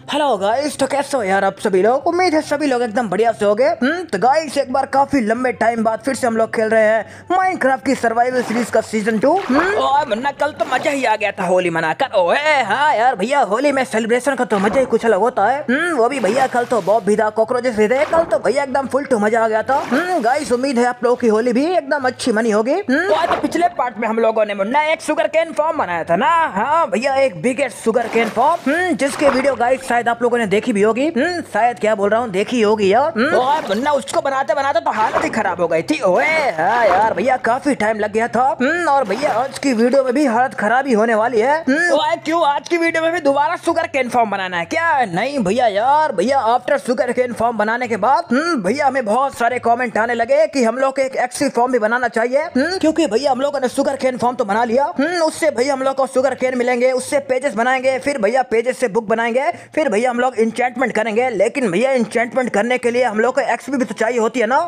Hello guys, तो कैसे हो यार आप सभी लोग। उम्मीद है सभी लोग एकदम बढ़िया से होंगे। तो गाइस एक बार काफी लंबे टाइम बाद फिर से हम लोग खेल रहे हैं माइनक्राफ्ट की सर्वाइवल सीरीज का सीजन 2। ओए मुन्ना, कल तो मजा ही आ गया था होली मनाकर। ओए हाँ यार भैया, होली में सेलिब्रेशन का तो मजा ही कुछ अलग होता है। वो भी भैया कल तो बॉब भी था, कॉकरोचेस भी थे। कल तो भैया एकदम फुल टू मजा आ गया था। गाइस उम्मीद है आप लोगों की होली भी एकदम अच्छी मनी होगी। तो पिछले पार्ट में हम लोगों ने मुन्ना एक शुगर केन फॉर्म बनाया था ना। हाँ भैया, एक बिगेस्ट शुगर केन फॉर्म, जिसके वीडियो गाइस शायद आप लोगों ने देखी भी होगी। शायद क्या बोल रहा हूँ, देखी होगी यार। और मुन्ना उसको बनाते बनाते तो हालत ही खराब हो गई थी। ओए हाँ यार भैया, काफी टाइम लग गया था। और भैया आज की वीडियो में भी हालत खराब ही होने वाली है। ओए क्यों, आज की वीडियो में भी दोबारा शुगर केन फॉर्म बनाना है क्या? नहीं भैया यार, भैया आफ्टर शुगर केन फॉर्म बनाने के बाद भैया हमें बहुत सारे कमेंट आने लगे कि हम लोग एक एक्सी फॉर्म भी बनाना चाहिए। क्योंकि भैया हम लोगों ने शुगर केन फॉर्म तो बना लिया, उससे भैया हम लोग को शुगर केन मिलेंगे, उससे पेजेस बनाएंगे, फिर भैया पेजेस से बुक बनाएंगे, फिर भैया हम लोग इंचेंटमेंट करेंगे। लेकिन भैया इंचेंटमेंट करने के लिए हम लोग को एक्सपी भी तो चाहिए होती है ना।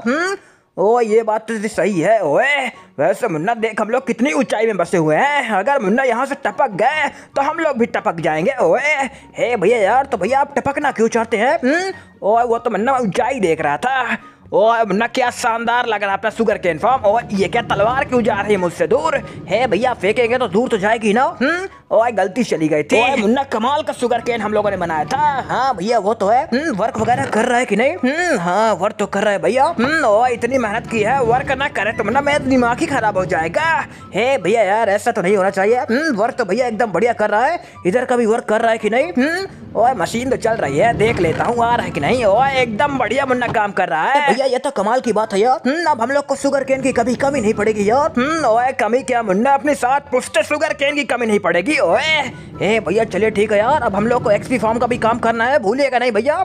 ओ ये बात तो सही है। ओए वैसे मुन्ना देख, हम लोग कितनी ऊंचाई में बसे हुए हैं। अगर मुन्ना यहाँ से टपक गए तो हम लोग भी टपक जाएंगे। ओए हे भैया यार, तो भैया आप टपकना क्यों चाहते हैं? ओए वो तो मुन्ना ऊंचाई देख रहा था। ओए मुन्ना, क्या शानदार लग रहा है शुगर केन फॉर्म। और ये क्या तलवार क्यों जा रही है मुझसे दूर? है भैया, फेंकेंगे तो दूर तो जाएगी ना। ओए गलती चली गई थी। ओए मुन्ना, कमाल का शुगर केन हम लोगों ने बनाया था। हाँ भैया वो तो है। वर्क वगैरह कर रहा है कि नहीं? हाँ वर्क तो कर रहा है भैया। ओए इतनी मेहनत की है, वर्क ना करे तो मुन्ना मेरा दिमाग ही खराब हो जाएगा। हे भैया यार, ऐसा तो नहीं होना चाहिए। वर्क तो भैया एकदम बढ़िया कर रहा है। इधर का भी वर्क कर रहा है कि नहीं? ओए मशीन तो चल रही है, देख लेता हूँ आ रहा है कि नहीं। ओए एकदम बढ़िया मुन्ना काम कर रहा है। भैया ये तो कमाल की बात है यार। अब हम लोग को शुगर केन की कभी कमी नहीं पड़ेगी यार। ओए कमी क्या मुन्ना, अपने साथ पुश्ते शुगर केन की कमी नहीं पड़ेगी। ओए हे भैया चलिए ठीक है यार, अब हम लोग को एक्सपी फॉर्म का भी काम करना है, भूलिएगा नहीं भैया।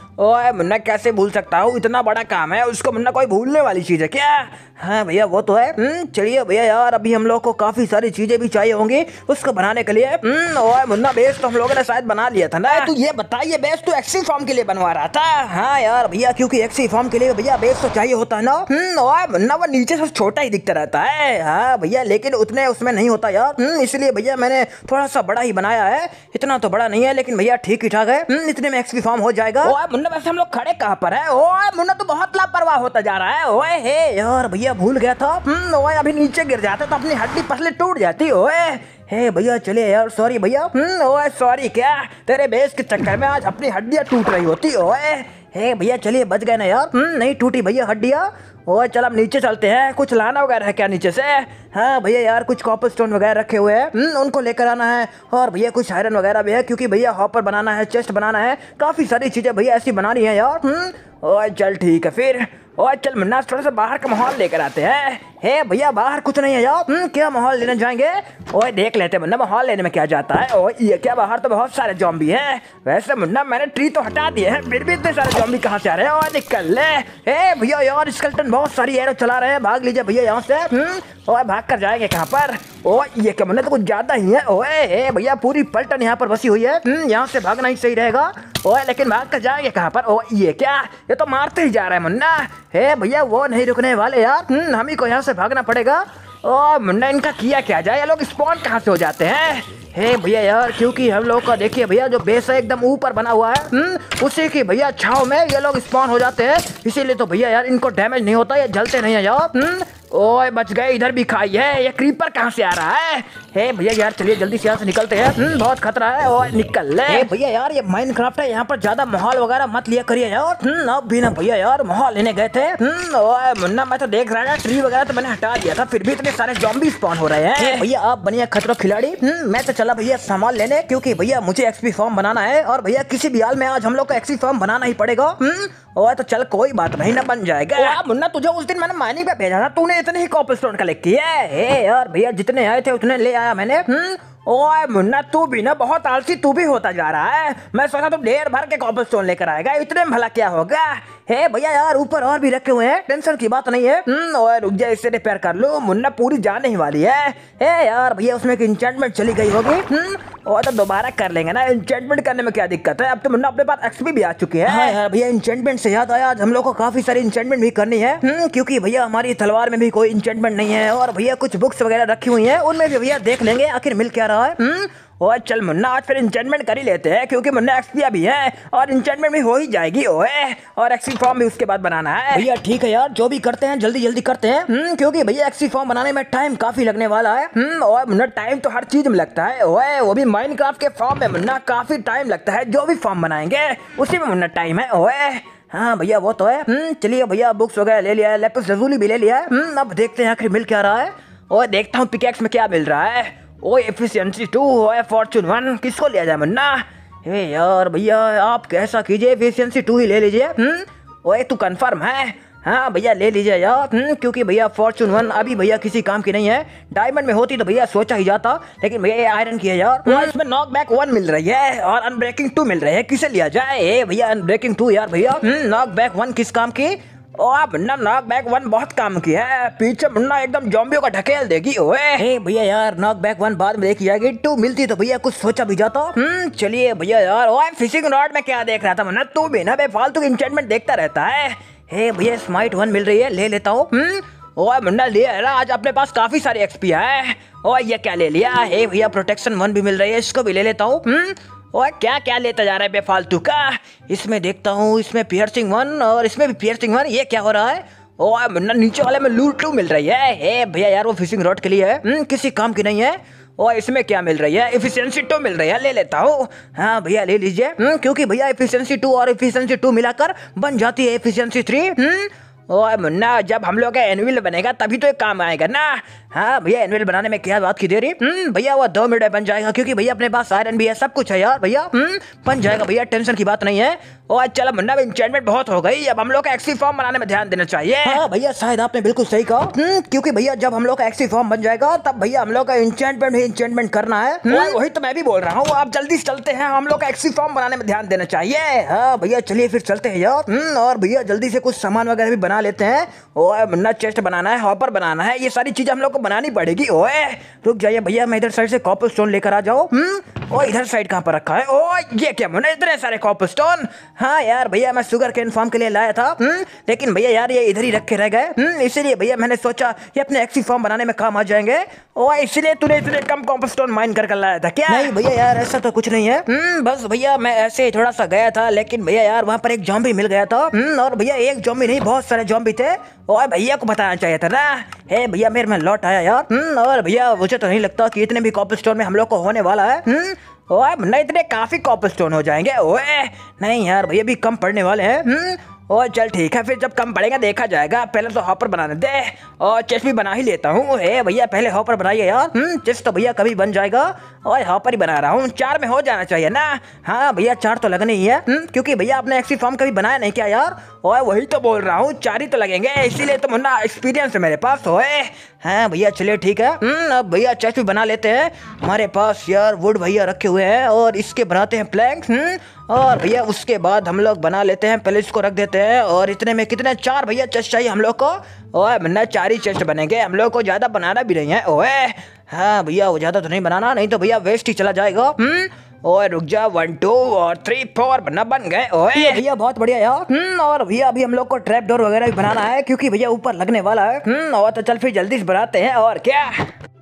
ओए मुन्ना, कैसे भूल सकता हूँ, इतना बड़ा काम है उसको मुन्ना, कोई भूलने वाली चीज है क्या? हाँ भैया वो तो है। चलिए भैया यार, अभी हम लोग को काफी सारी चीजें भी चाहिए होंगी उसको बनाने के लिए। ओए मुन्ना, बेस तो हम लोगों ने शायद बना लिया था ना। तू ये बताइए, बेस तू एक्सी फॉर्म के लिए बनवा रहा था? हाँ यार भैया, क्योंकि एक्सी फॉर्म के लिए भैया बेस तो चाहिए होता है ना। ओए मुन्ना, वो नीचे से छोटा ही दिखता रहता है। हाँ भैया, लेकिन उतने उसमें नहीं होता यार, इसलिए भैया मैंने थोड़ा सा बड़ा ही बनाया है। इतना तो बड़ा नहीं है, लेकिन भैया ठीक ही ठाक है। इतने में एक्सपी फॉर्म हो जाएगा। ओए मुन्ना, वैसे हम लोग खड़े कहाँ पर है? ओए मुन्ना, तो बहुत लापरवाह होता जा रहा है। ओए हे यार भैया, भूल गया था। ओए अभी नीचे गिर जाता तो अपनी हड्डी पसली टूट जाती। ओए हे भैया चलिए यार, सॉरी भैया। ओए सॉरी क्या, तेरे बेस के चक्कर में आज अपनी हड्डियां टूट रही होती। ओए हे भैया चलिए, बच गए ना यार। नहीं टूटी भैया हड्डियां। ओए चल अब नीचे चलते हैं, कुछ लाना वगैरह है क्या नीचे से? हाँ भैया यार, कुछ कॉपर स्टोन वगैरह रखे हुए हैं, उनको लेकर आना है। और भैया कुछ आयरन वगैरह भी है, क्योंकि भैया हॉपर बनाना है, चेस्ट बनाना है, काफ़ी सारी चीज़ें भैया ऐसी बनानी है यार। ओए चल ठीक है फिर। ओए चल मुन्ना, थोड़ा सा बाहर का माहौल लेकर आते हैं। हे भैया बाहर कुछ नहीं है यार। क्या माहौल लेने जाएंगे? ओए देख लेते हैं मुन्ना, माहौल लेने में क्या जाता है। ओए ये क्या, बाहर तो बहुत सारे ज़ॉम्बी हैं। वैसे मुन्ना, मैंने ट्री तो हटा दिए हैं, फिर भी इतने सारे ज़ॉम्बी कहाँ से आ रहे हैं? ओए निकल ले। हे भैया यार, स्केलेटन बहुत सारी एरो चला रहे हैं, भाग लीजिए भैया यहाँ से। ओए भाग कर जाएंगे कहाँ पर? ओए ये क्या मुन्ना, तो कुछ ज़्यादा ही है। ओए हे भैया, पूरी पलटन यहाँ पर बसी हुई है, यहाँ से भागना ही सही रहेगा। ओए लेकिन भाग कर जाएंगे कहाँ पर? ओए ये क्या, ये तो मारते ही जा रहा है मुन्ना। हे भैया वो नहीं रुकने वाले यार, हम ही को यहाँ से भागना पड़ेगा। ओ मुन्ना, इनका किया क्या जाए, ये लोग स्पॉन कहाँ से हो जाते हैं? हे भैया यार, क्योंकि हम लोग का देखिए भैया, जो बेस है एकदम ऊपर बना हुआ है, उसी की भैया छाव में ये लोग स्पॉन हो जाते हैं। इसीलिए तो भैया यार इनको डैमेज नहीं होता, ये जलते नहीं है यार। ओए बच गए, इधर भी खाई है। ये क्रीपर कहाँ से आ रहा है? हे भैया यार चलिए जल्दी से यहाँ से निकलते हैं, बहुत खतरा है। ओए निकल ले। भैया यार ये माइनक्राफ्ट है, यहाँ पर ज्यादा माहौल वगैरह मत लिया करिए यार। अब भी ना भैया यार, माहौल लेने गए थे। ओए मुन्ना, मैं तो देख रहा था ट्री वगैरह तो मैंने हटा दिया था, फिर भी इतने सारे ज़ॉम्बी स्पॉन हो रहे हैं। भैया आप बनिए खतरों खिलाड़ी। मैं तो चला भैया सामान लेने, क्योंकि भैया मुझे एक्सपी फॉर्म बनाना है, और भैया किसी भी हाल में आज हम लोग को एक्सपी फॉर्म बनाना ही पड़ेगा। ओए तो चल कोई बात नहीं, ना बन जाएगा। मुन्ना, तुझे उस दिन मैंने माइनिंग पे भेजा था, तूने इतने ही कॉपर स्टोन कलेक्ट किया है। यार भैया जितने आए थे उतने ले आया मैंने। ओए मुन्ना, तू भी ना बहुत आलसी तू भी होता जा रहा है। मैं सोचा तुम ढेर भर के कॉपर स्टोन लेकर आएगा, इतने में भला क्या होगा? हे भैया यार, ऊपर और भी रखे हुए हैं, टेंशन की बात नहीं है। ओए रुक जा, इससे रिपेयर कर लो। मुन्ना पूरी जाने ही वाली है। हे यार भैया, उसमें एक इंचेंटमेंट चली गई होगी। और तो दोबारा कर लेंगे ना, इंचेंटमेंट करने में क्या दिक्कत है? अब तो मुन्ना अपने पास एक्सपी भी आ चुकी है। हाँ यार भैया, इंचेंटमेंट से याद आया, आज हम लोग को काफी सारी इंचेंटमेंट भी करनी है, क्योंकि भैया हमारी तलवार में भी कोई इंचेंटमेंट नहीं है। और भैया कुछ बुक्स वगैरह रखी हुई है, उनमें भी भैया देख लेंगे आखिर मिल क्या रहा है। ओए चल मुन्ना आज फिर इंचेंटमेंट कर ही लेते हैं, क्योंकि मुन्ना एक्सपी अभी है और इंचेंटमेंट भी हो ही जाएगी ओए, और एक्सपी फॉर्म भी उसके बाद बनाना है। भैया ठीक है यार, जो भी करते हैं जल्दी जल्दी करते हैं, क्योंकि भैया एक्सपी फॉर्म बनाने में टाइम काफी लगने वाला है। और मुन्ना टाइम तो हर चीज में लगता है ओए, वो भी माइनक्राफ्ट के फॉर्म में मुन्ना काफी टाइम लगता है, जो भी फॉर्म बनाएंगे उसी में मुन्ना टाइम है ओए। हाँ भैया वो तो है। चलिए भैया बुक्स वगैरह ले लिया है, लैपिस lazuli भी ले लिया है। अब देखते हैं आखिर मिल क्या रहा है। और देखता हूँ पिकैक्स में क्या मिल रहा है। ओए एफिशिएंसी 2 ओए फॉर्चून 1 किसको लिया जाए मुन्ना? हे यार भैया आप कैसा कीजिए, एफिशिएंसी 2 ही ले लीजिए। ओए तू कंफर्म है? हाँ भैया ले लीजिए यार, क्योंकि भैया फॉर्चून 1 अभी भैया किसी काम की नहीं है। डायमंड में होती तो भैया सोचा ही जाता, लेकिन भैया ये आयरन की है यार। इसमें नॉकबैक 1 मिल रही है और अनब्रेकिंग 2 मिल रही है, किसे लिया जाए? ए भैया अनब्रेकिंग 2 यार भैया। नॉकबैक 1 किस काम की? ओ मुन्ना नॉकबैक 1 बहुत काम की है, पीछे मुन्ना एकदम ज़ॉम्बियों का ढकेल देगी ओए। भैया यार नॉकबैक 1 बाद में देखी जाएगी, 2 मिलती तो भैया कुछ सोचा भी जाता। चलिए भैया यार। ओए फिशिंग रॉड में क्या देख रहा था मुन्ना? तू भी ना बेफालतू इंचेंटमेंट देखता रहता है। हे भैया स्माइट 1 मिल रही है, ले लेता हूँ। ओए मुन्ना लिया है ना, आज अपने पास काफी सारी एक्सपी है। ओए ये क्या ले लिया? हे भैया प्रोटेक्शन 1 भी मिल रही है, इसको भी ले लेता हूँ। ओए क्या क्या लेता जा रहा है बेफालतू का? इसमें देखता हूँ, इसमें पियर्सिंग 1 और इसमें भी पियर्सिंग 1, ये क्या हो रहा है? ओए मुन्ना नीचे वाले में लूट 2 मिल रही है। हे भैया यार वो फिशिंग रॉड के लिए है, किसी काम की नहीं है। और इसमें क्या मिल रही है? एफिशिएंसी 2 मिल रही है, ले लेता हूँ। हाँ भैया ले लीजिए, क्योंकि भैया एफिशिएंसी 2 और एफिशिएंसी 2 मिलाकर बन जाती है एफिशिएंसी 3। ओए मुन्ना जब हम लोग का एनुअल बनेगा तभी तो एक काम आएगा ना। हाँ भैया एनुअल बनाने में क्या बात की देरी? भैया वो 2 मिनट में बन जाएगा, क्योंकि भैया अपने पास आयरन भी है, सब कुछ है यार भैया। बन जाएगा भैया, टेंशन की बात नहीं है। और चलो मुन्ना इंचेंटमेंट बहुत हो गई, अब हम लोग का एक्सपी फॉर्म बनाने में ध्यान देना चाहिए। हाँ भैया शायद आपने बिल्कुल सही कहा, क्योंकि भैया जब हम लोग का एक्सपी फॉर्म बन जाएगा तब भैया हम लोग का इंचेंटमेंट करना है। वही तो मैं भी बोल रहा हूँ, आप जल्दी से चलते हैं, हम लोग का एक्सपी फॉर्म बनाने में ध्यान देना चाहिए। हाँ भैया चलिए फिर चलते हैं यार। और भैया जल्दी से कुछ सामान वगैरह भी बना लेते हैं। ओए मुन्ना चेस्ट बनाना है, हॉपर बनाना है, ये सारी चीजें हम लोग को बनानी पड़ेगी। ओए रुक जाइए भैया, मैं इधर साइड से कॉपर स्टोन लेकर आ जाओ। ओ इधर साइड कहाँ पर रखा है? ओ ये क्या मुन्ना इतने सारे कॉपर स्टोन? हाँ यार भैया मैं शुगर केन फार्म के लिए लाया था, लेकिन भैया यार ये इधर ही रखे रह गए, इसीलिए भैया मैंने सोचा ये अपने एक्सी फॉर्म बनाने में काम आ जाएंगे। ओ इसलिए तूने इतने कम कॉपर स्टोन माइन कर लाया था क्या? नहीं भैया यार ऐसा तो कुछ नहीं है, बस भैया मैं ऐसे ही थोड़ा सा गया था, लेकिन भैया यार वहाँ पर एक ज़ॉम्बी मिल गया था। और भैया एक ज़ॉम्बी नहीं बहुत सारे ज़ॉम्बी थे। ओए भैया को बताना चाहिए था ना। हे भैया मेरे में लौट आया यार। और भैया मुझे तो नहीं लगता कि इतने भी कॉपर स्टोन में हम लोग को होने वाला है। ओए नहीं इतने काफी कॉपर स्टोन हो जाएंगे। ओए नहीं यार भैया भी कम पड़ने वाले हैं। और चल ठीक है, फिर जब कम पड़ेगा देखा जाएगा, पहले तो हॉपर बनाने दे और चेस्ट भी बना ही लेता हूँ। हे भैया पहले हॉपर बनाइए यार, चेस्ट तो भैया कभी बन जाएगा और हॉपर ही बना रहा हूँ, 4 में हो जाना चाहिए ना। हाँ भैया 4 तो लगने ही है, क्योंकि भैया आपने एक्सी फॉर्म कभी बनाया नहीं क्या यार? और वही तो बोल रहा हूँ 4 ही तो लगेंगे, इसीलिए तो मुन्ना एक्सपीरियंस है मेरे पास। होए हाँ भैया चलिए ठीक है। अब भैया चेस्ट भी बना लेते हैं, हमारे पास यार वुड भैया रखे हुए हैं और इसके बनाते हैं प्लैंक्स। और भैया उसके बाद हम लोग बना लेते हैं, पहले इसको रख देते हैं। और इतने में कितने 4 भैया चेस्ट चाहिए हम लोग को। ओए मुन्ना 4 ही चेस्ट बनेंगे, हम लोग को ज़्यादा बनाना भी नहीं है। ओए हाँ भैया वो ज़्यादा तो नहीं बनाना, नहीं तो भैया वेस्ट ही चला जाएगा। ओए रुक जा, 1 2 और 3 4 बन गए। ओए भैया बहुत बढ़िया यार। और भैया अभी हम लोग को ट्रैप डोर वगैरह भी बनाना है, क्योंकि भैया ऊपर लगने वाला है। और तो चल फिर जल्दी से बनाते हैं और क्या।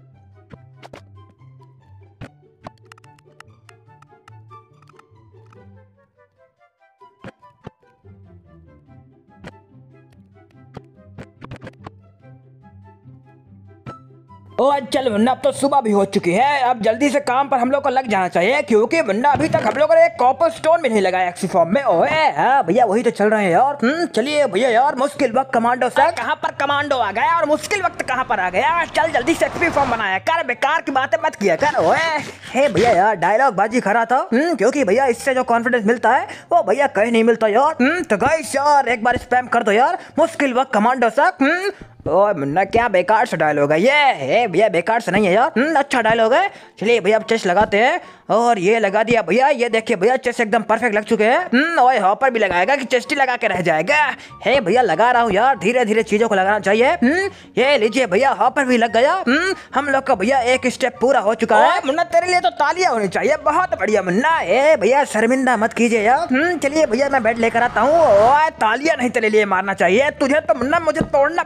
ओ चल मुन्ना अब तो सुबह भी हो चुकी है, अब जल्दी से काम पर हम लोग को लग जाना चाहिए, क्योंकि मुन्ना अभी तक हम लोगों ने एक कॉपर स्टोन भी नहीं लगाया एक्सी फॉर्म में। ओए हाँ भैया वही तो चल रहे हैं यार। चलिए भैया यार मुश्किल वक्त कमांडो सर। कहाँ पर कमांडो आ गया और मुश्किल वक्त कहाँ पर आ गया? चल जल्दी से एक्सी फॉर्म बनाया कर, बेकार की बातें मत किया कर। ओए हे भैया यार डायलॉग बाजी खरा था, क्योंकि भैया इससे जो कॉन्फिडेंस मिलता है वो भैया कहीं नहीं मिलता यार। तो गाइस यार एक बार स्पैम कर दो यार, मुश्किल वक्त कमांडो सर। ओए मुन्ना क्या बेकार सा डायलॉग है ये? भैया बेकार से नहीं है यार, अच्छा डायलॉग है। चलिए भैया अब चेस्ट लगाते हैं, और ये लगा दिया भैया, ये देखिए भैया चेस्ट एकदम परफेक्ट लग चुके हैं। और हॉपर भी लगाएगा कि चेस्ट ही लगा के रह जाएगा? हे भैया लगा रहा हूँ यार, धीरे धीरे चीजों को लगाना चाहिए। ये लीजिए भैया हॉपर भी लग गया। हम लोग का भैया एक स्टेप पूरा हो चुका है। मुन्ना तेरे लिए तो तालियां होनी चाहिए, बहुत बढ़िया मुन्ना। भैया शर्मिंदा मत कीजिए यार। चलिए भैया मैं बेड लेकर आता हूँ। तालियां नहीं तेरे लिए मारना चाहिए, तुझे तो मुन्ना मुझे तोड़ना फोड़ना चाहिए।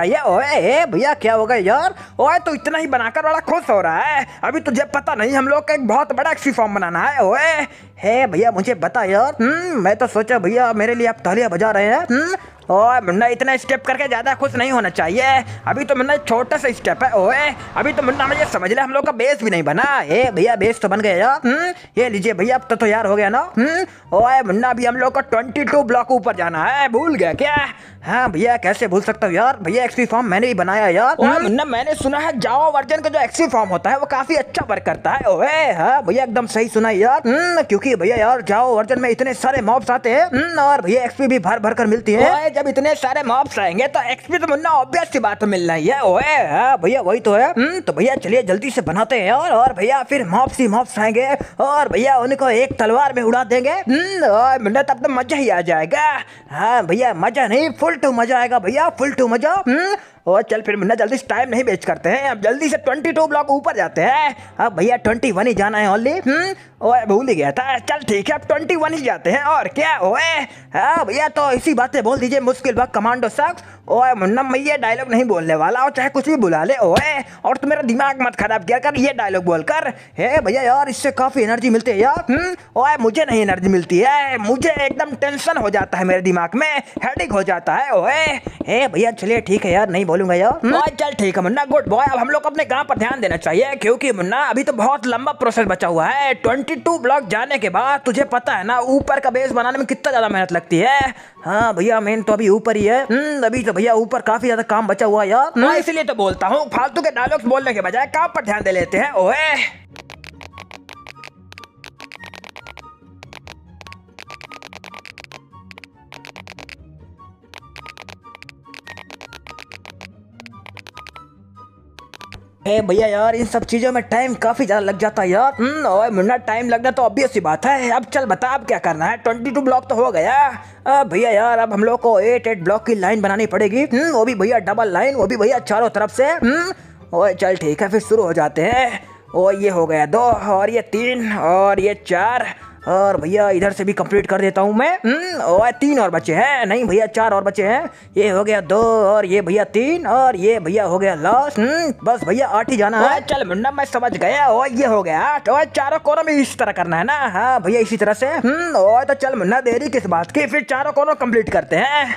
चाहिए। ओए भैया क्या हो गया यार? ओए तो इतना ही बनाकर बड़ा खुश हो रहा है, अभी तुझे पता नहीं हम लोग का एक बहुत बड़ा एक्सी फॉर्म बनाना है। ओए है भैया मुझे बता यार। मैं तो सोचा भैया मेरे लिए आप तालियां बजा रहे हैं। ओए मुन्ना इतना स्टेप करके ज्यादा खुश नहीं होना चाहिए, अभी तो मुन्ना छोटा सा स्टेप है। ओए अभी तो मुन्ना मुझे समझ ले हम लोग का बेस भी नहीं बना। ए भैया बेस तो बन गया यार। ये लीजिए भैया अब तो तैयार हो गया ना। ओए मुन्ना अभी हम लोग को 22 ब्लॉक ऊपर जाना है, भूल गया क्या? हाँ भैया कैसे भूल सकता हूँ यार, भैया एक्सपी फॉर्म मैंने ही बनाया यार। मुन्ना मैंने सुना है जावा वर्जन का जो एक्सपी फॉर्म होता है वो काफी अच्छा वर्क करता है। ओए हाँ भैया एकदम सही सुना यार। क्योंकि भैया यार जावा वर्जन में इतने सारे मॉब्स आते हैं और भैया एक्सपी भी भर भर कर मिलती है। जब इतने सारे मॉब्स आएंगे तो एक्सपी तो मुन्ना ऑब्वियस सी बात मिलना ही है। ओए हाँ भैया वही तो है। तो भैया चलिए जल्दी से बनाते हैं यार, और भैया फिर मॉब्स ही मॉब्स आएंगे और भैया उनको एक तलवार में उड़ा देंगे। और मुन्ना तब तो मजा ही आ जाएगा। हाँ भैया मजा नहीं फुल टू मजा आएगा भैया, फुल टू मजा। और चल फिर मुन्ना जल्दी से टाइम नहीं वेस्ट करते हैं, अब जल्दी से 22 ब्लॉक ऊपर जाते हैं। अब भैया 21 ही जाना है ओनली। ओए भूल ही गया था, चल ठीक है अब 21 ही जाते हैं और क्या। ओए हाँ भैया तो इसी बात से बोल दीजिए मुश्किल वक्त कमांडो शख्स। ओए मुन्ना मैं ये डायलॉग नहीं बोलने वाला, और चाहे कुछ भी बुला ले। ओए और तू मेरा दिमाग मत खराब किया कर ये डायलॉग बोलकर। हे भैया यार इससे काफी एनर्जी मिलती है यार। ओए मुझे नहीं एनर्जी मिलती है, मुझे एकदम टेंशन हो जाता है, मेरे दिमाग में हेडेक हो जाता है। ओए हे भैया चलिए ठीक है यार नहीं बोलूंगा यार। ओए चल ठीक है मुन्ना गुड बॉय, अब हम लोग अपने काम पर ध्यान देना चाहिए, क्योंकि मुन्ना अभी तो बहुत लंबा प्रोसेस बचा हुआ है। 22 ब्लॉक जाने के बाद तुझे पता है ना ऊपर का बेस बनाने में कितना ज्यादा मेहनत लगती है। हाँ भैया मेन तो अभी ऊपर ही है। अभी तो भैया ऊपर काफी ज्यादा काम बचा हुआ है यार। इसलिए तो बोलता हूँ फालतू के डायलॉग्स बोलने के बजाय काम पर ध्यान दे लेते हैं। ओए भैया यार इन सब चीजों में टाइम काफी ज्यादा लग जाता है यार। और मुन्ना टाइम लगना तो ऑब्वियस सी बात है। अब चल बता अब क्या करना है, 22 ब्लॉक तो हो गया। भैया यार अब हम लोग को 8 ब्लॉक की लाइन बनानी पड़ेगी। वो भी भैया डबल लाइन, वो भी भैया चारों तरफ से। ओए चल ठीक है फिर शुरू हो जाते हैं। ओ ये हो गया 2 और ये 3 और ये 4 और भैया इधर से भी कंप्लीट कर देता हूँ मैं। और 3 और बचे हैं, नहीं भैया 4 और बचे हैं। ये हो गया 2 और ये भैया 3 और ये भैया हो गया लास्ट। बस भैया 8 ही जाना है। चल मुन्ना मैं समझ गया। और ये हो गया 8 और चारों कोनों में इस तरह करना है ना। हाँ भैया इसी तरह से। और तो चल मुन्ना देरी किस बात की, फिर चारों कोनों कंप्लीट करते हैं।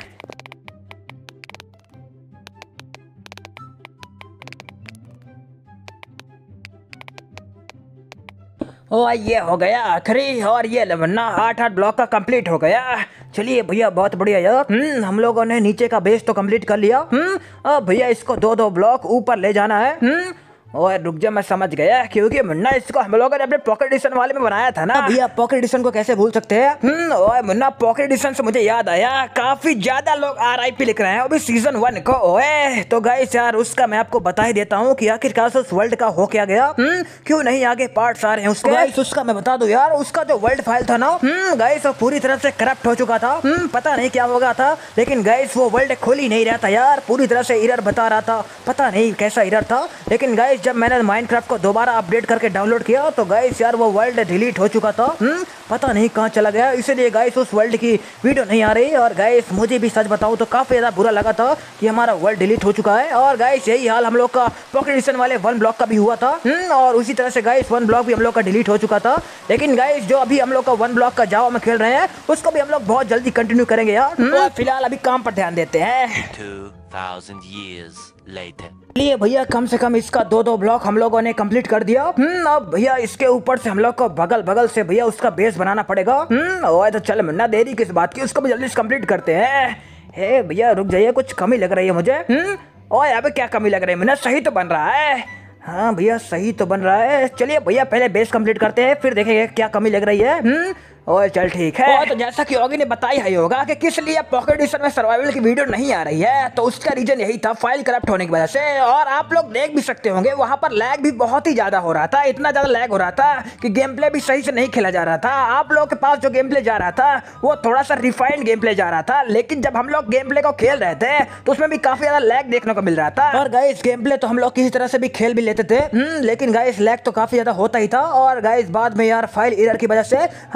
ओ ये हो गया आखिरी, और ये मुन्ना 8 ब्लॉक का कंप्लीट हो गया। चलिए भैया बहुत बढ़िया यार। हम लोगों ने नीचे का बेस तो कंप्लीट कर लिया। अब भैया इसको 2-2 ब्लॉक ऊपर ले जाना है। और रुक जा मैं समझ गया, क्योंकि मुन्ना इसको हम लोगों ने अपने पॉकेट एडिशन वाले में बनाया था ना। भैया पॉकेट एडिशन को कैसे भूल सकते हैं। ओए मुन्ना पॉकेट एडिशन से मुझे याद आया काफी ज्यादा लोग RIP लिख रहे हैं अभी सीजन 1 को। ओए तो गाइस यार उसका मैं आपको बता ही देता हूँ कि आखिरकार उस वर्ल्ड का हो क्या गया। क्यों नहीं आगे पार्ट्स आ रहे हैं उसके। गाइस उसका मैं बता दूं यार, उसका जो वर्ल्ड फाइल था ना गाइस वो पूरी तरह से करप्ट हो चुका था। पता नहीं क्या हो गया था, लेकिन गाइस वो वर्ल्ड खुल ही नहीं रहा था यार, पूरी तरह से एरर बता रहा था। पता नहीं कैसा एरर था, लेकिन गाइस जब मैंने माइनक्राफ्ट को दोबारा अपडेट करके डाउनलोड किया तो गाइस यार वो वर्ल्ड डिलीट हो चुका था। पता नहीं कहाँ चला गया, इसलिए गाइस उस वर्ल्ड की वीडियो नहीं आ रही। और गाइस मुझे भी सच बताऊं तो काफी ज्यादा बुरा लगा था कि हमारा वर्ल्ड डिलीट हो चुका है। और गाइस यही हाल हम लोग का पॉकेट एडिशन वाले 1 ब्लॉक का भी हुआ था। और उसी तरह से गाइस 1 ब्लॉक भी हम लोग का डिलीट हो चुका था। लेकिन गाइस जो अभी हम लोग का 1 ब्लॉक का जावा में खेल रहे हैं उसको भी हम लोग बहुत जल्दी कंटिन्यू करेंगे यार। फिलहाल अभी काम पर ध्यान देते हैं। 2000 years later. लिए भैया कम से कम इसका 2-2 ब्लॉक हम लोगों ने कंप्लीट कर दिया। अब भैया इसके ऊपर से हम लोग को बगल बगल से भैया उसका बेस बनाना पड़ेगा। ओए तो चल मुन्ना देरी किस बात की, उसको भी जल्दी से कंप्लीट करते हैं। हे भैया रुक जाइए, कुछ कमी लग रही है मुझे। ओए अबे क्या कमी लग रही है मुन्ना, सही तो बन रहा है। हाँ भैया सही तो बन रहा है। चलिए भैया पहले बेस कंप्लीट करते हैं फिर देखेंगे क्या कमी लग रही है। ओए चल ठीक है। तो जैसा कि ओगी ने बताया ही होगा कि किस लिए पॉकेट एडिशन में सर्वाइवल की वीडियो नहीं आ रही है, तो उसका रीजन यही था फाइल करप्ट होने की वजह से। और आप लोग देख भी सकते होंगे वहां पर लैग भी बहुत ही ज्यादा हो रहा था, इतना ज्यादा लैग हो रहा था कि गेम प्ले भी सही से नहीं खेला जा रहा था। आप लोगों के पास जो गेम प्ले जा रहा था वो थोड़ा सा रिफाइंड गेम प्ले जा रहा था, लेकिन जब हम लोग गेम प्ले को खेल रहे थे तो उसमें भी काफी ज्यादा लैग देखने को मिल रहा था। और गाइस गेम प्ले तो हम लोग किसी तरह से भी खेल भी लेते थे, लेकिन गाइस लैग तो काफी ज्यादा होता ही था। और गाइस बाद में यार फाइल एरर की वजह से हम लोग का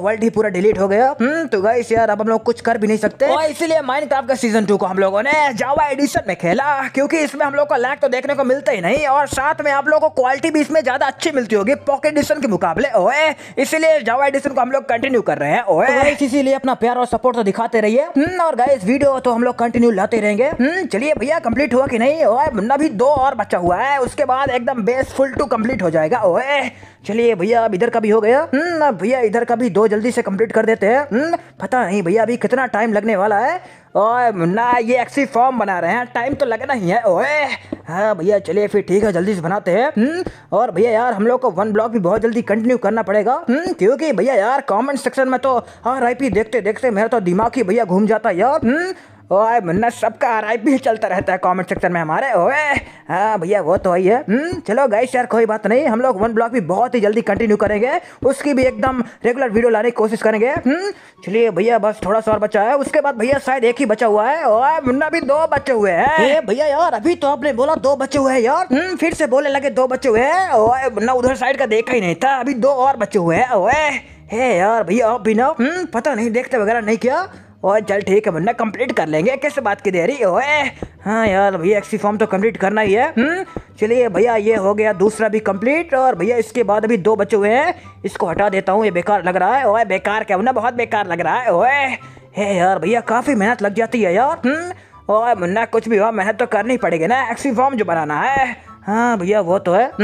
वर्ल्ड ही पूरा डिलीट हो गया। तो गाइस यार अब हम लोग कुछ कर भी नहीं सकते, और इसीलिए माइनक्राफ्ट का सीजन 2 को हम लोगों ने जावा एडिशन में खेला, क्योंकि इसमें हम लोग को लैग तो देखने को मिलता ही नहीं, और साथ में आप लोगों को क्वालिटी भी इसमें ज्यादा अच्छी मिलती होगी पॉकेट एडिशन के मुकाबले। ओए इसीलिए जावा एडिशन को हम लोग कंटिन्यू कर रहे हैं। ओए तो इसीलिए अपना प्यार और सपोर्ट तो दिखाते रहिए। और गाइस वीडियो तो हम लोग कंटिन्यू लाते रहेंगे। चलिए भैया कंप्लीट हुआ कि नहीं? ओए मुन्ना भी 2 और बचा हुआ है, उसके बाद एकदम बेस फुल 2 कंप्लीट हो जाएगा। ओए चलिए भैया अब इधर का भी हो गया। भैया इधर का भी 2 जल्दी से कंप्लीट कर देते हैं। पता नहीं भैया अभी कितना टाइम लगने वाला है। और मुन्ना ये एक्सी फॉर्म बना रहे हैं, टाइम तो लगना ही है। ओए हाँ भैया चलिए फिर ठीक है, जल्दी से बनाते हैं। और भैया यार हम लोग को 1 ब्लॉक भी बहुत जल्दी कंटिन्यू करना पड़ेगा, क्योंकि भैया यार कमेंट सेक्शन में तो RIP देखते देखते मेरा तो दिमाग ही भैया घूम जाता है यार। ओए मुन्ना सबका RIP चलता रहता है कमेंट सेक्शन में हमारे। ओए हाँ भैया वो तो ही है। चलो गाइस यार कोई बात नहीं, हम लोग 1 ब्लॉक भी बहुत ही जल्दी कंटिन्यू करेंगे, उसकी भी एकदम रेगुलर वीडियो लाने की कोशिश करेंगे। चलिए भैया बस थोड़ा सा और बचा है, उसके बाद भैया शायद 1 ही बचा हुआ है। ओए मुन्ना भी 2 बचे हुए हैं। भैया यार अभी तो आपने बोला 2 बचे हुए हैं यार, फिर से बोलने लगे 2 बचे हुए हैं। ओए मुन्ना उधर साइड का देखा ही नहीं था, अभी 2 और बचे हुए हैं। ओए हे यार भैया आप भी ना पता नहीं देखते वगैरह नहीं किया। ओए चल ठीक है मुन्ना कंप्लीट कर लेंगे, किस बात की देरी। ओए हाँ यार भैया एक्सी फॉर्म तो कंप्लीट करना ही है। चलिए भैया ये हो गया दूसरा भी कंप्लीट, और भैया इसके बाद अभी 2 बचे हुए हैं, इसको हटा देता हूँ, ये बेकार लग रहा है। ओए बेकार क्या मुन्ना, बहुत बेकार लग रहा है। ओए हे यार भैया काफ़ी मेहनत लग जाती है यार। ओए मुन्ना कुछ भी हो मेहनत तो करनी पड़ेगी ना, एक्सी फॉर्म जो बनाना है। हाँ भैया वो तो है।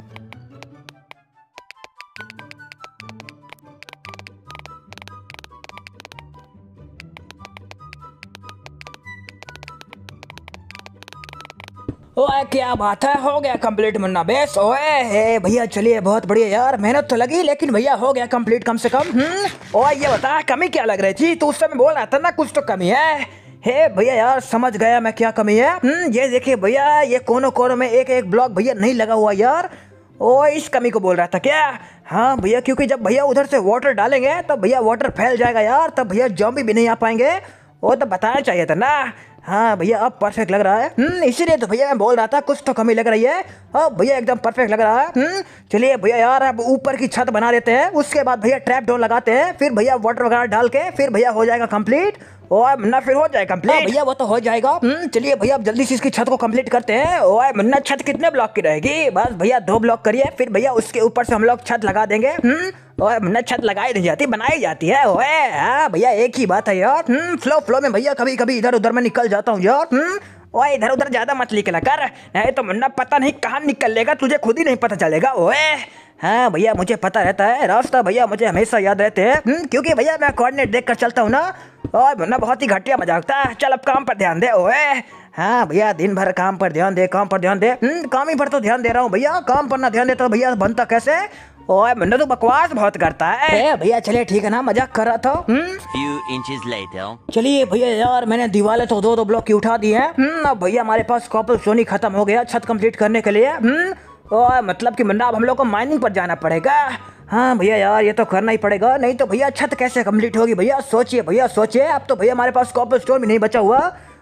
ओए क्या बात है, हो गया कंप्लीट मुन्ना बेस। ओए हे भैया चलिए बहुत बढ़िया यार, मेहनत तो लगी लेकिन भैया हो गया कंप्लीट कम से कम। ओए ये बता कमी क्या लग रही थी, तू उस समय बोल रहा था ना कुछ तो कमी है। हे भैया यार समझ गया मैं क्या कमी है। ये देखिए भैया ये कोनों कोनों में एक एक ब्लॉक भैया नहीं लगा हुआ यार। ओ इस कमी को बोल रहा था क्या? हाँ भैया क्योंकि जब भैया उधर से वाटर डालेंगे तब भैया वाटर फैल जाएगा यार, तब भैया ज़ॉम्बी भी नहीं आ पाएंगे। वो तो बताना चाहिए था ना। हाँ भैया अब परफेक्ट लग रहा है। इसीलिए तो भैया मैं बोल रहा था कुछ तो कमी लग रही है। अब भैया एकदम परफेक्ट लग रहा है। चलिए भैया यार अब ऊपर की छत बना देते हैं, उसके बाद भैया ट्रैप डोर लगाते हैं, फिर भैया वाटर वगैरह डाल के फिर भैया हो जाएगा कंप्लीट। ओए मुन्ना फिर हो जाएगा कंप्लीट। भैया वो तो हो जाएगा। चलिए भैया अब जल्दी से इसकी छत को कंप्लीट करते हैं। ओए मुन्ना छत कितने ब्लॉक की रहेगी? बस भैया 2 ब्लॉक करिए, फिर भैया उसके ऊपर से हम लोग छत लगा देंगे। ओए मुन्ना छत लगाई नहीं जाती, बनाई जाती है। ओए हाँ भैया एक ही बात है यार। फ्लो में भैया कभी कभी इधर उधर में निकल जाता हूँ यार। ओए इधर उधर ज्यादा मत निकला कर, नहीं तो मुन्ना पता नहीं कहाँ निकल लेगा, तुझे खुद ही नहीं पता चलेगा। ओए हाँ भैया मुझे पता रहता है रास्ता, भैया मुझे हमेशा याद रहते हैं, क्योंकि भैया मैं कोऑर्डिनेट देख कर चलता हूँ ना। ओए मुन्ना बहुत ही घटिया मजाक था, चल अब काम पर ध्यान दे। ओए हाँ भैया दिन भर काम पर ध्यान दे, काम पर ध्यान दे। काम ही पर तो ध्यान दे रहा हूँ भैया, काम पर ना ध्यान देता भैया बनता कैसे? ओए मुन्ना तो बकवास बहुत करता है। भैया चलिए ठीक है ना, मजाक कर रहा था। Few inches later. चलिए भैया यार मैंने दीवारें तो 2 ब्लॉक की उठा दी हैं। अब भैया हमारे पास कॉपर सोनी खत्म हो गया छत कंप्लीट करने के लिए। और मतलब कि मुन्ना अब हम लोग को माइनिंग पर जाना पड़ेगा। हाँ भैया यार ये तो करना ही पड़ेगा, नहीं तो भैया छत कैसे कंप्लीट होगी? भैया सोचिए अब तो भैया हमारे पास कॉपर स्टोन भी नहीं बचा हुआ।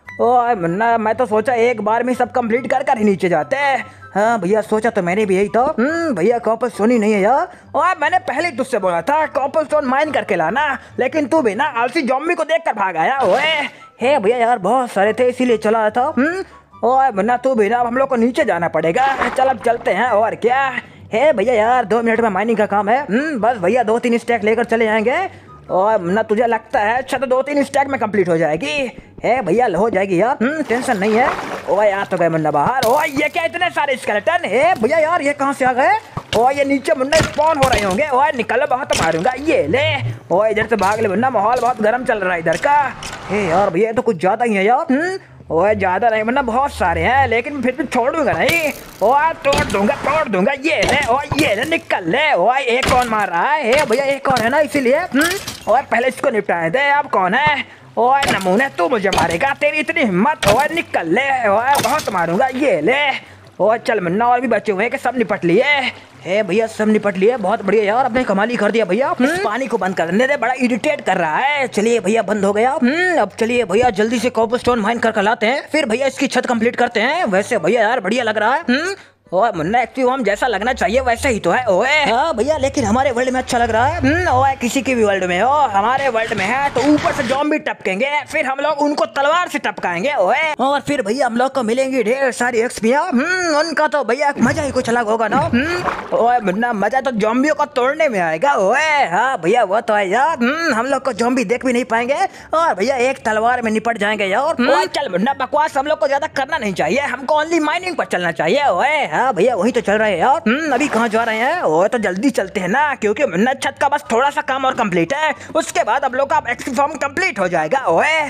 ओए मुन्ना मैं तो सोचा एक बार में सब कंप्लीट कर ही नीचे जाते हैं। हाँ भैया सोचा तो मैंने भी यही था। भैया कॉपर स्टोन ही नहीं है यार। और मैंने पहले तुझसे बोला था कॉपर स्टोन माइन करके लाना, लेकिन तू भी ना आलसी ज़ॉम्बी को देखकर भाग आया। ओए हे भैया यार बहुत सारे थे इसीलिए चला रहा था। ओए मुन्ना तू भी ना, अब हम लोग को नीचे जाना पड़ेगा, चल अब चलते हैं। और क्या है भैया यार 2 मिनट में माइनिंग का काम है। बस भैया 2-3 स्टैक लेकर चले जाएंगे। और मुन्ना तुझे लगता है छत 2-3 स्टैक में कंप्लीट हो जाएगी? है भैया हो जाएगी यार, टेंशन नहीं है। ओए यार तो गए मुन्ना बाहर। ओए ये क्या इतने सारे स्केलेटन है भैया यार, ये कहाँ से आ गए? ओए ये नीचे मुन्ना स्पॉन हो रहे होंगे। ओए निकल बहुत मारूंगा, ये ले। ओए इधर से भाग ले मुन्ना, माहौल बहुत गर्म चल रहा है इधर का। हे यार भैया तो कुछ ज्यादा ही है यार। ओए ज्यादा नहीं मुन्ना, बहुत सारे हैं, लेकिन फिर भी छोड़ूंगा नहीं। ओए तोड़ दूंगा ये ले। ओए ये ले निकल ले। ओए एक कौन मार रहा है? हे भैया एक और है ना इसीलिए। ओए पहले इसको निपटाए दे, अब कौन है? ओए नमूने तू मुझे मारेगा, तेरी इतनी हिम्मत? ओए निकल ले। ओए बहुत मारूंगा, ये ले। ओए चल मुन्ना और भी बचे हुए हैं कि सब निपट लिए? हे भैया सब निपट लिए, बहुत बढ़िया यार, अपने कमाल ही कर दिया भैया। पानी को बंद करने दे, बड़ा इरिटेट कर रहा है। चलिए भैया बंद हो गया। अब चलिए भैया जल्दी से कॉपर स्टोन माइन कर लाते हैं, फिर भैया इसकी छत कंप्लीट करते हैं। वैसे भैया यार बढ़िया लग रहा है। ओए मुन्ना एक्टिव हम जैसा लगना चाहिए वैसा ही तो है। ओए हाँ भैया, लेकिन हमारे वर्ल्ड में अच्छा लग रहा है। ओए किसी के भी वर्ल्ड में हो, हमारे वर्ल्ड में है तो ऊपर से ज़ॉम्बी टपकेंगे, फिर हम लोग उनको तलवार से टपकाएंगे। ओए और फिर भैया हम लोग को मिलेंगी ढेर सारी एक्सपियां। उनका तो भैया मजा ही कुछ अलग होगा ना। ओए मुन्ना मजा तो ज़ॉम्बियों को तोड़ने में आएगा। ओए हाँ भैया वो तो है यार। हम लोग को ज़ॉम्बी देख भी नहीं पाएंगे और भैया एक तलवार में निपट जाएंगे यार। चल मुन्ना बकवास हम लोग को ज्यादा करना नहीं चाहिए, हमको ओनली माइनिंग पर चलना चाहिए। ओए हाँ भैया वही तो चल रहे हैं यार। अभी कहाँ जा रहे हैं? ओए तो जल्दी चलते हैं ना, क्योंकि मुन्ना छत का बस थोड़ा सा काम और कंप्लीट है, उसके बाद हम लोग का एक्टिव फॉर्म कंप्लीट हो जाएगा। ओए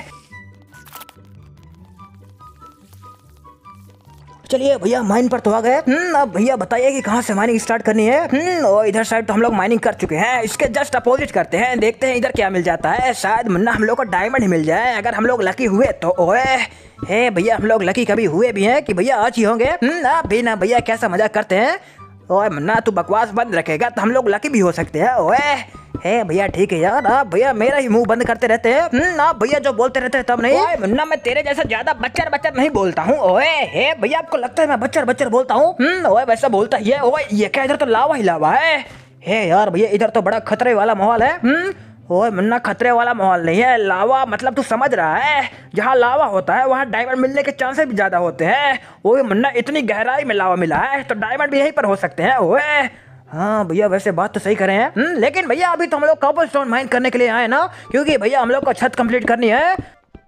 चलिए भैया माइन पर तो आ गए। अब भैया बताइए कि कहाँ से माइनिंग स्टार्ट करनी है। और इधर साइड तो हम लोग माइनिंग कर चुके हैं, इसके जस्ट अपोजिट करते हैं, देखते हैं इधर क्या मिल जाता है। शायद मुन्ना हम लोग को डायमंड ही मिल जाए अगर हम लोग लकी हुए तो। ओए हे भैया हम लोग लकी कभी हुए भी हैं कि भैया आज ही होंगे? आप भी ना भैया कैसा मजाक करते हैं। ओए मुन्ना तू बकवास बंद रखेगा तो हम लोग लकी भी हो सकते हैं। ओए हे भैया ठीक है यार, आप भैया मेरा ही मुंह बंद करते रहते हैं। आप भैया जो बोलते रहते हैं तब नहीं। ओए मुन्ना मैं तेरे जैसा ज्यादा बच्चर बच्चर नहीं बोलता हूँ। ओए हे भैया आपको लगता है मैं बच्चर बच्चर बोलता हूँ? ओए वैसा बोलता ही है। ओए ये क्या इधर तो लावा ही लावा है। हे यार भैया इधर तो बड़ा खतरे वाला माहौल है। ओए मुन्ना खतरे वाला माहौल नहीं है, लावा मतलब तू समझ रहा है, जहाँ लावा होता है वहाँ डायमंड मिलने के चांसेस भी ज्यादा होते हैं। ओए मुन्ना इतनी गहराई में लावा मिला है तो डायमंड भी यहीं पर हो सकते हैं। ओए हाँ भैया वैसे बात तो सही करे हैं। लेकिन भैया अभी तो हम लोग कॉबलस्टोन माइन करने के लिए आए ना, क्योंकि भैया हम लोग को छत कंप्लीट करनी है।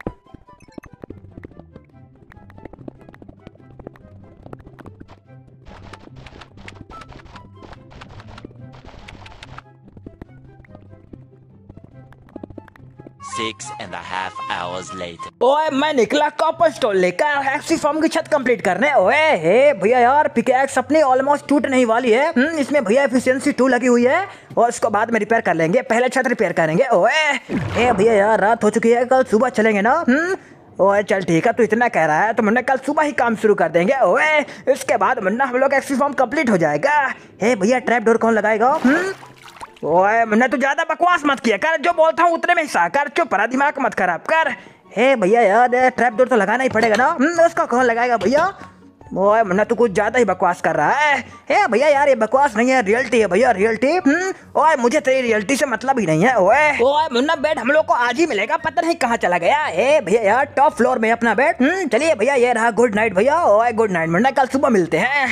6.5 hours later. ओए मैं निकला कॉपर स्टोन लेकर एक्सी फॉर्म की छत कंप्लीट करने। ओए हे भैया यार पिकैक्स अपनी ऑलमोस्ट टूटने ही वाली है। इसमें भैया एफिशिएंसी 2 लगी हुई है और इसको बाद में रिपेयर कर लेंगे, पहले छत रिपेयर करेंगे। ओए हे भैया यार रात हो चुकी है, कल सुबह चलेंगे ना। ओए चल ठीक है, तू इतना कह रहा है तो मुन्ना कल सुबह ही काम शुरू कर देंगे। ओए इसके बाद मुन्ना हम लोग एक्सी फॉर्म कंप्लीट हो जाएगा। हे भैया ट्रैप डोर कौन लगाएगा? ओए मुन्ना तू ज्यादा बकवास मत किया कर, जो बोलता हूँ उतने में हिस्सा कर, चुप रहा, दिमाग मत खराब कर। हे भैया यार ट्रैप डोर तो लगाना ही पड़ेगा ना। उसका कौन लगाएगा भैया? ओए मुन्ना तू कुछ ज्यादा ही बकवास कर रहा है। हे भैया यार ये बकवास नहीं है, रियलिटी है भैया, रियलिटी। ओए मुझे तेरी रियलिटी से मतलब ही नहीं है। ओए मुन्ना बेड हम लोग को आज ही मिलेगा, पता नहीं कहाँ चला गया। हे भैया यार टॉप फ्लोर में अपना बेड। चलिए भैया ये रहा, गुड नाइट भैया। ओए गुड नाइट मुन्ना, कल सुबह मिलते हैं।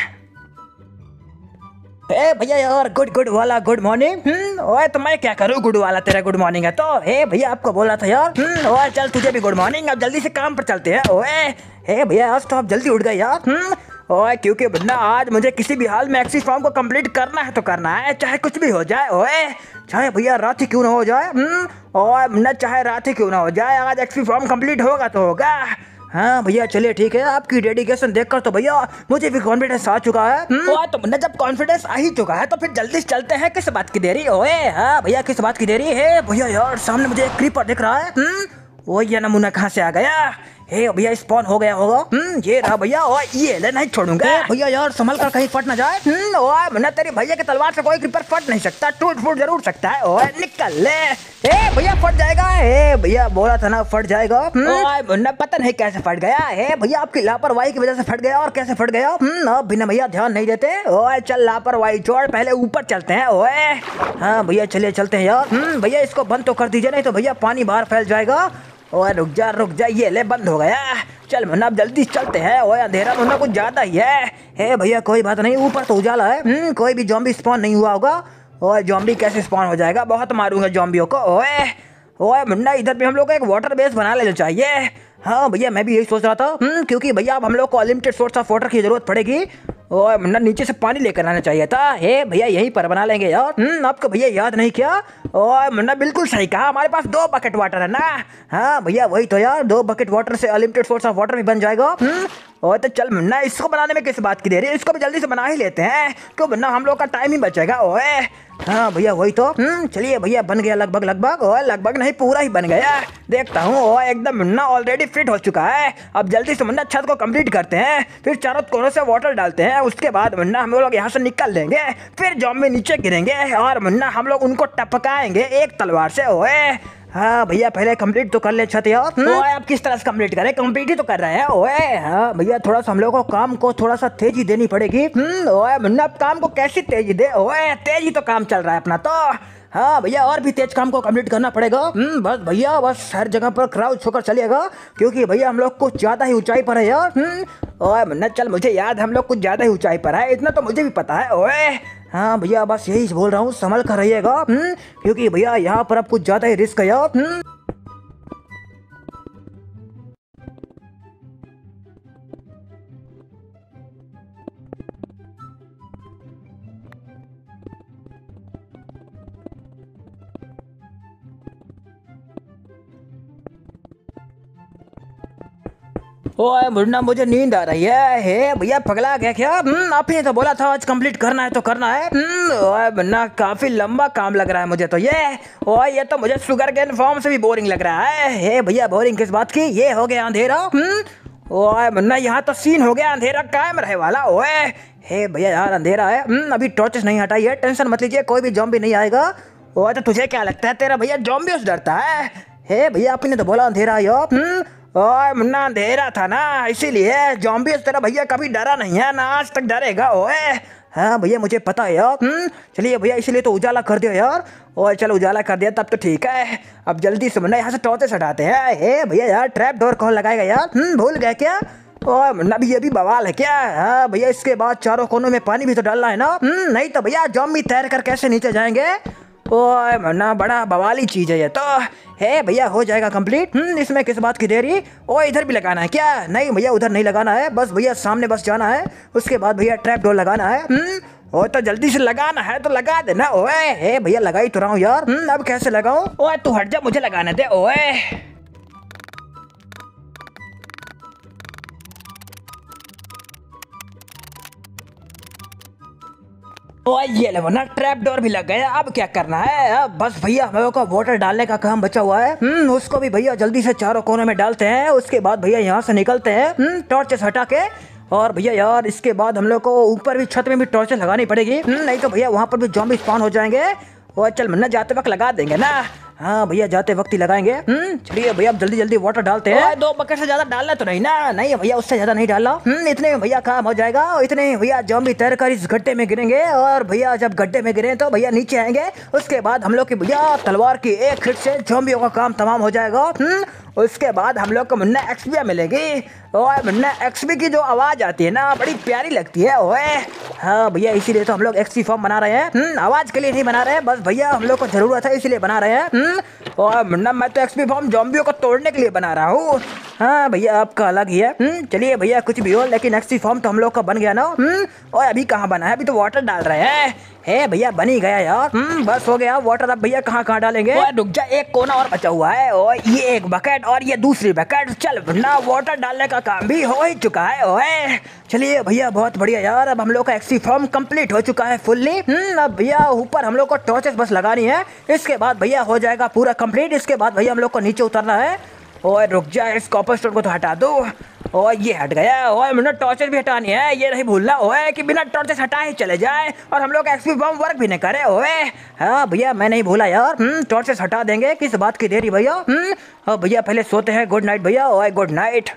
हे भैया यार गुड वाला गुड मॉर्निंग। ओए तो मैं क्या करूँ, गुड वाला तेरा गुड मॉर्निंग है तो। हे भैया आपको बोला था यार। ओए चल तुझे भी गुड मॉर्निंग, अब जल्दी से काम पर चलते हैं। ओए हे भैया आज तो आप जल्दी उठ गए यार। ओए क्योंकि बन्ना आज मुझे किसी भी हाल में एक्सी फॉर्म को कंप्लीट करना है तो करना है, चाहे कुछ भी हो जाए। ओए चाहे भैया रात ही क्यों ना हो जाए। ओए बन्ना चाहे रात ही क्यों ना हो जाए, आज एक्सी फॉर्म कंप्लीट होगा तो होगा। हाँ भैया चलिए ठीक है, आपकी डेडिकेशन देखकर तो भैया मुझे भी कॉन्फिडेंस आ चुका है। ओए तो मुन्ना जब कॉन्फिडेंस आ ही चुका है तो फिर जल्दी से चलते हैं, किस बात की देरी। ओए हाँ भैया किस बात की देरी है भैया? यार सामने मुझे एक क्रीपर दिख रहा है। ओ ये नमूना कहाँ से आ गया? हे भैया स्पॉन हो गया होगा। ये रहा भैया। ओए ये ले, नहीं छोड़ूंगा भैया यार, संभल कर कहीं फट ना जाए। ओए मुन्ना तेरी भैया की तलवार से कोई क्रीपर फट नहीं सकता, टूट फूट जरूर सकता है। ओए निकल ले। हे भैया फट जाएगा। हे भैया बोला था ना फट जाएगा। ओए मुन्ना पता नहीं कैसे फट गया। हे भैया आपकी लापरवाही की वजह से फट गया, और कैसे फट गया? अब बिना भैया ध्यान नहीं देते। ओए चल लापरवाही छोड़, पहले ऊपर चलते हैं। ओए हाँ भैया चलिए चलते हैं यार। भैया इसको बंद तो कर दीजिए, नहीं तो भैया पानी बाहर फैल जाएगा। ओए रुक जा, ये ले बंद हो गया। चल मुन्ना अब जल्दी चलते हैं। ओए अंधेरा मुन्ना कुछ ज्यादा ही है। हे भैया कोई बात नहीं, ऊपर तो उजाला है। कोई भी जॉम्बी स्पॉन नहीं हुआ होगा। ओए जॉम्बी कैसे स्पॉन हो जाएगा, बहुत मारूंगा जॉम्बियों को। ओए मुन्ना इधर भी हम लोग को एक वाटर बेस बना लेना चाहिए। हाँ भैया मैं भी यही सोच रहा था, क्योंकि भैया अब हम लोग को अनलिमिटेड सोर्स ऑफ वाटर की जरूरत पड़ेगी। ओए मुन्ना नीचे से पानी लेकर आना चाहिए था। हे भैया यहीं पर बना लेंगे यार। आपको भैया याद नहीं किया? ओए मुन्ना बिल्कुल सही कहा, हमारे पास 2 बकेट वाटर है ना। हाँ भैया वही तो यार, 2 बकेट वाटर से अनलिमिटेड सोर्स ऑफ वाटर भी बन जाएगा। और तो चल मुन्ना इसको बनाने में किस बात की देरी है, इसको भी जल्दी से बना ही लेते हैं, क्यों मुन्ना हम लोग का टाइम ही बचेगा। ओए हाँ भैया वही तो। चलिए भैया बन गया लगभग। ओए लगभग नहीं पूरा ही बन गया, देखता हूँ। ओए एकदम मुन्ना ऑलरेडी फिट हो चुका है। अब जल्दी से मुन्ना छत को कंप्लीट करते हैं, फिर चारों कोनों से वाटर डालते हैं। उसके बाद मुन्ना हम लोग यहाँ से निकल लेंगे, फिर जॉम्बी नीचे गिरेंगे और मुन्ना हम लोग उनको टपकाएंगे एक तलवार से। ओए हाँ भैया पहले कंप्लीट तो कर ले छत यार। ओए अब किस तरह से कंप्लीट करें, कंप्लीट ही तो कर रहे हैं। ओए हाँ भैया थोड़ा सा हम लोग को काम को थोड़ा सा तेजी देनी पड़ेगी। ओए मुन्ना अब काम को कैसी तेजी दे, ओए तेजी तो काम चल रहा है अपना तो। हाँ भैया और भी तेज काम को कंप्लीट करना पड़ेगा। बस भैया बस हर जगह पर क्राउच होकर चलेगा क्योंकि भैया हम लोग कुछ ज्यादा ही ऊंचाई पर है यार। ओए मुन्ना चल मुझे याद हम लोग कुछ ज्यादा ही ऊंचाई पर है, इतना तो मुझे भी पता है। ओए हाँ भैया बस यही बोल रहा हूँ, संभल कर रहिएगा क्योंकि भैया यहाँ पर अब कुछ ज्यादा ही रिस्क है यार। ओए मुन्ना मुझे नींद आ रही है। हे भैया पगला गया क्या? आपने तो बोला था आज कंप्लीट करना है तो करना है। ओए मुन्ना काफी लंबा काम लग रहा है मुझे तो ये। ओए ये तो मुझे शुगर केन फॉर्म से भी बोरिंग लग रहा है। हे भैया बोरिंग किस बात की, ये हो गया अंधेरा। ओए मुन्ना यहाँ तो सीन हो गया, अंधेरा कायम रहे वाला। ओए हे भैया यार अंधेरा है। अभी टॉर्चेस नहीं हटाई है, टेंशन मत लीजिए, कोई भी जॉम्बी नहीं आएगा। ओए तो तुझे क्या लगता है तेरा भैया जॉम्बी से डरता है? हे भैया आपने तो बोला अंधेरा यार। ओए मुन्ना अंधेरा था ना इसीलिए, जॉम्बी तेरा भैया कभी डरा नहीं है ना आज तक डरेगा। ओए हाँ भैया मुझे पता है यार। चलिए भैया इसीलिए तो उजाला कर दिया यार। ओए चलो उजाला कर दिया तब तो ठीक है। अब जल्दी से मुन्ना यहाँ से टॉर्चेस हटाते हैं। हे भैया यार ट्रैप डोर कौन लगाएगा यार? भूल गए क्या? ओए मुन्ना भी ये भी बवाल है क्या? हाँ भैया इसके बाद चारों कोनों में पानी भी तो डालना है ना। नहीं तो भैया जॉम्बी तैर कर कैसे नीचे जाएंगे? ओए मुन्ना बड़ा बवाली चीज है ये तो। है भैया हो जाएगा कंप्लीट। इसमें किस बात की देरी? ओए इधर भी लगाना है क्या? नहीं भैया उधर नहीं लगाना है, बस भैया सामने बस जाना है, उसके बाद भैया ट्रैप डोर लगाना है। ओए तो जल्दी से लगाना है तो लगा देना। ओए हे भैया लगा ही तो रहा हूँ यार। अब कैसे लगाऊं? ओए तू हट जा मुझे लगाने दे। ओए ओए ये ले ना ट्रैप डोर भी लग गया। अब क्या करना है? अब बस भैया हम लोगों को वाटर डालने का काम बचा हुआ है। उसको भी भैया जल्दी से चारों कोनों में डालते हैं, उसके बाद भैया यहाँ से निकलते हैं टॉर्चेस हटा के। और भैया यार इसके बाद हम लोग को ऊपर भी छत में भी टॉर्चेस लगानी पड़ेगी, नहीं तो भैया वहाँ पर भी जॉम्बी स्पॉन हो जाएंगे। और चल मन्ना जाते वक्त लगा देंगे ना। हाँ भैया जाते वक्त ही लगाएंगे। चलिए भैया अब जल्दी जल्दी वाटर डालते हैं। 2 बकेट से ज्यादा डालना तो नहीं ना? नहीं भैया उससे ज्यादा नहीं डालना। इतने में भैया काम हो जाएगा। इतने में भैया जॉम्बी तैर कर इस गड्ढे में गिरेंगे, और भैया जब गड्ढे में गिरे तो भैया नीचे आएंगे, उसके बाद हम लोग की भैया तलवार की एक हिट से जॉम्बियों का काम तमाम हो जाएगा। उसके बाद हम लोग को मुन्ना एक्सपी मिलेगी। ओए मुन्ना एक्सपी की जो आवाज आती है ना बड़ी प्यारी लगती है। ओए हाँ भैया इसीलिए तो हम लोग एक्सपी फॉर्म बना रहे हैं। आवाज के लिए नहीं बना रहे हैं, बस भैया हम लोग को जरूरत है इसीलिए बना रहे हैं। और मुन्ना मैं तो एक्सपी फॉर्म जॉम्बियों को तोड़ने के लिए बना रहा हूँ। हाँ भैया आपका अलग ही है। चलिए भैया कुछ भी हो, लेकिन एक्सपी फॉर्म तो हम लोग का बन गया ना। और अभी कहाँ बना है? अभी तो वाटर डाल रहे हैं। हे भैया बन ही गया यार। बस हो गया वाटर। अब भैया कहाँ कहाँ डालेंगे? रुक जा, एक कोना और बचा हुआ है। और ये एक बकेट और ये दूसरी बकेट। चल वरना वाटर डालने का काम भी हो ही चुका है। ओए चलिए भैया बहुत बढ़िया यार। अब हम लोग का एक्सपी फॉर्म कंप्लीट हो चुका है फुल्ली। अब भैया ऊपर हम लोग को टॉर्चेस बस लगानी है, इसके बाद भैया हो जाएगा पूरा कंप्लीट। इसके बाद भैया हम लोग को नीचे उतरना है। ओए रुक जा, इस कॉपर स्टोन को तो हटा दो। ओए ये हट गया। ओए मुन्ना टॉर्चेस भी हटानी है, ये नहीं भूलना। ओए कि बिना टॉर्चेस हटाए ही चले जाए और हम लोग एक्सपी बम वर्क भी नहीं करे। ओए हाँ भैया मैं नहीं भूला यार। टॉर्चेस हटा देंगे, किस बात की देरी भैया। और भैया पहले सोते हैं। गुड नाइट भैया। ओए गुड नाइट।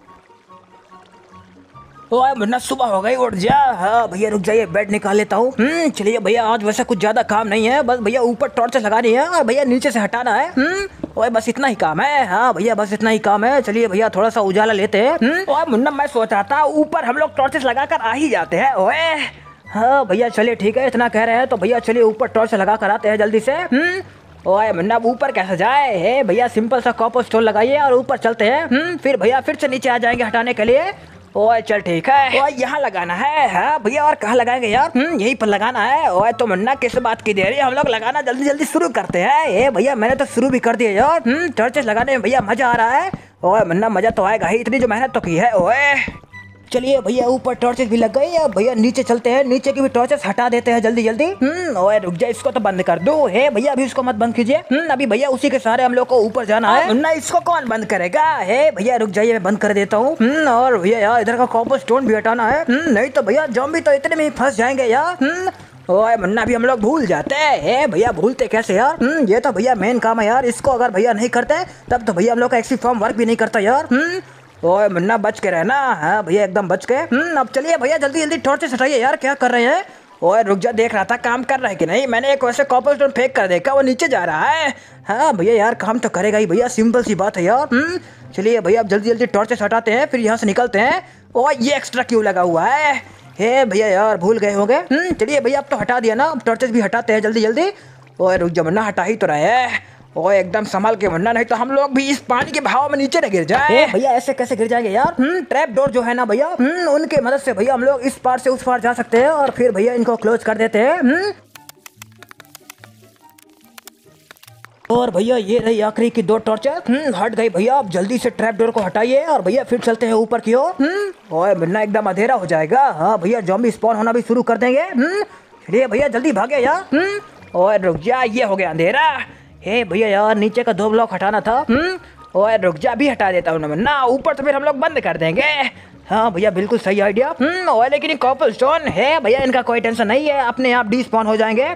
ओए मुन्ना सुबह हो गई, उठ जा। हाँ भैया रुक जाइए, बेड निकाल लेता हूँ। चलिए भैया आज वैसे कुछ ज्यादा काम नहीं है, बस भैया ऊपर टॉर्चेस लगानी है और भैया नीचे से हटाना है। ओए बस इतना ही काम है। हाँ भैया बस इतना ही काम है। चलिए भैया थोड़ा सा उजाला लेते हैं। ओए मुन्ना मैं सोच रहा था ऊपर हम लोग टॉर्चेस लगाकर आ ही जाते हैं। ओए हाँ भैया चलिए ठीक है, इतना कह रहे हैं तो भैया चलिए ऊपर टॉर्च लगा कर आते हैं जल्दी से। ओए मुन्ना ऊपर कैसे जाए? हे भैया सिंपल सा कॉपर स्टोन लगाइए और ऊपर चलते हैं। फिर भैया फिर से नीचे आ जाएंगे हटाने के लिए। ओए चल ठीक है। ओए यहाँ लगाना है। हाँ भैया और कहाँ लगाएंगे यार? यहीं पर लगाना है। ओए तो मुन्ना किस बात की देरी, हम लोग लगाना जल्दी जल्दी शुरू करते हैं। ए भैया मैंने तो शुरू भी कर दिया यार। टॉर्चेस लगाने में भैया मजा आ रहा है। ओए मुन्ना मजा तो आएगा ही, इतनी जो मेहनत तो की है। ओए चलिए भैया ऊपर टॉर्चेस भी लग गई। अब भैया नीचे चलते हैं, नीचे की भी टॉर्चेस हटा देते हैं जल्दी जल्दी। ओए रुक जा, इसको तो बंद कर दो। हे भैया अभी इसको मत बंद कीजिए। अभी भैया उसी के सहारे हम लोग को ऊपर जाना है। मुन्ना इसको कौन बंद करेगा? हे भैया रुक जाइए, मैं बंद कर देता हूँ। और भैया यार इधर का कॉपर स्टोन भी हटाना है, नहीं तो भैया जॉम्बी तो इतने में ही फंस जाएंगे यार। ओए मुन्ना भी हम लोग भूल जाते हैं भैया, भूलते कैसे यार। ये तो भैया मेन काम है यार, इसको अगर भैया नहीं करते तब तो भैया हम लोग का एक्सपी फॉर्म वर्क भी नहीं करता यार। ओए मुन्ना बच के रहना। हाँ भैया एकदम बच के। अब चलिए भैया जल्दी जल्दी टॉर्चेस हटाइए यार, क्या कर रहे हैं। ओए रुक जा, देख रहा था काम कर रहा है कि नहीं। मैंने एक वैसे कॉपरस्टोन फेंक कर देखा, वो नीचे जा रहा है। हाँ भैया यार काम तो करेगा ही भैया, सिंपल सी बात है यार। चलिए भैया अब जल्दी जल्दी टॉर्चेस हटाते हैं, फिर यहाँ से निकलते हैं। ओए ये एक्स्ट्रा क्यों लगा हुआ है। हे भैया यार भूल गए होंगे। चलिए भैया अब तो हटा दिया ना, अब टॉर्चेस भी हटाते हैं जल्दी जल्दी। ओए रुक जा मुन्ना, हटा ही तो रहे हैं। ओए एकदम संभाल के मुन्ना, नहीं तो हम लोग भी इस पानी के बहाव में नीचे न गिर जाए। भैया ऐसे कैसे गिर जाएंगे यार। ट्रैप डोर जो है ना भैया, उनके मदद से भैया हम लोग इस पार से उस पार जा सकते हैं और फिर भैया इनको क्लोज कर देते हैं। और भैया ये रही आखिरी की 2 टॉर्चर। हट गई भैया, अब जल्दी से ट्रैप डोर को हटाइए और भैया फिर चलते हैं ऊपर की ओर। ओए मुन्ना एकदम अंधेरा हो जाएगा। हाँ भैया ज़ॉम्बी स्पॉन होना भी शुरू कर देंगे। चलिए भैया जल्दी भागे यार। ओए रुक जा, ये हो गया अंधेरा। हे भैया यार नीचे का 2 ब्लॉक हटाना था। ओए रुक जा, भी हटा देता हूँ ना, ऊपर तो फिर हम लोग बंद कर देंगे। हाँ भैया बिल्कुल सही आइडिया। ओए लेकिन कॉपर स्टोन है भैया, इनका कोई टेंशन नहीं है, अपने आप डिस्पॉन हो जाएंगे।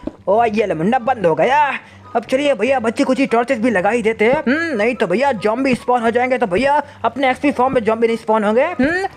ओए ये मुन्ना बंद हो गया। अब चलिए भैया बच्ची कुछ टॉर्चेस भी लगा ही देते हैं। नहीं तो भैया जॉम्बी स्पॉन हो जाएंगे, तो भैया अपने एक्सपी फॉर्म में जॉम्बी नहीं स्पॉन होंगे।